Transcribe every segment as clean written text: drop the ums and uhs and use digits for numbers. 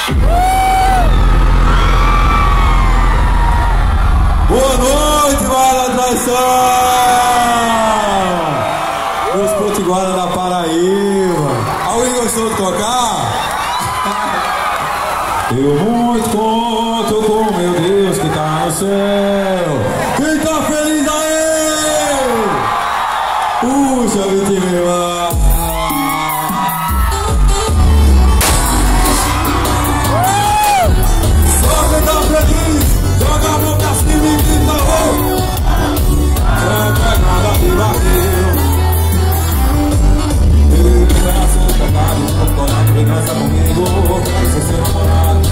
Boa noite, Guarda da Traição! Meus potiguaras da Paraíba. Alguém gostou de tocar? Eu muito conto com meu Deus que tá no céu. Quem tá feliz aí? Puxa, Vitimila. Só quem tá feliz, joga a mão pra cima e grita oh! É pegada de barril. Eu era seu pecado, estou colado, vem dança comigo. Quero ser seu namorado.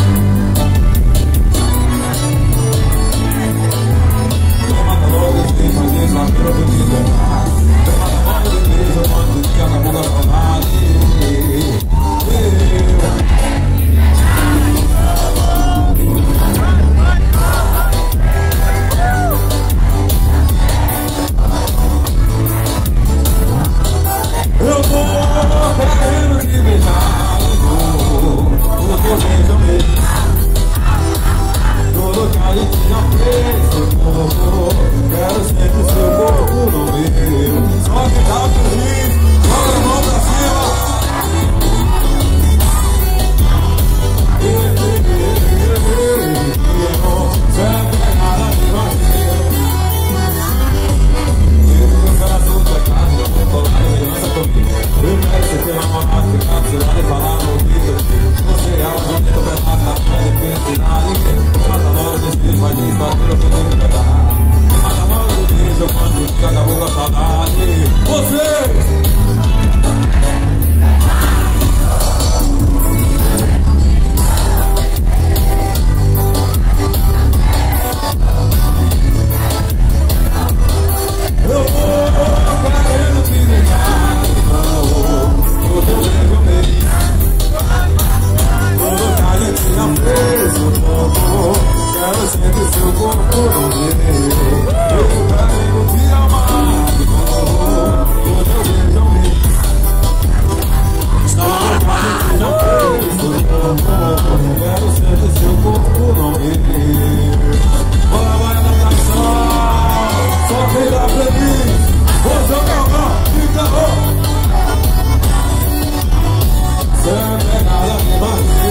Toma calor, desde faz isso, aquilo que eu te tomar. Toma calor, desde eu mando que acabou com a saudade. Eu tô querendo te beijar, o teu beijo mesmo. Tudo que a gente já fez, seu corpo. Quero sempre seu corpo no meu. Só que tá feliz, joga a mão pra cima. Sempre é nada de vazio. Eu quero a sua casa, eu vou colar e dança comigo. Eu quero ser teu namorado, ficar do seu lado e falar no ouvido. Você é o bonito pedaço da pele, pensa na ninguém. Mata logo desse beijo, vai disso, aquilo que eu tenho que dar. Mata logo do beijo, eu mando que acabou com a saudade. Você! Eu vou querendo te beijar de novo, o teu beijo mesmo. Tudo que a gente já fez, o corpo. Quero sempre seu corpo no meu. Eu quero te amar de novo, o teu beijo mesmo. Tudo que a gente já fez, o corpo. Quero sempre seu corpo no meu. Bora, vai na canção. Só quem tá feliz, vou jogar a mão, fica bom. Sempre é nada que vai.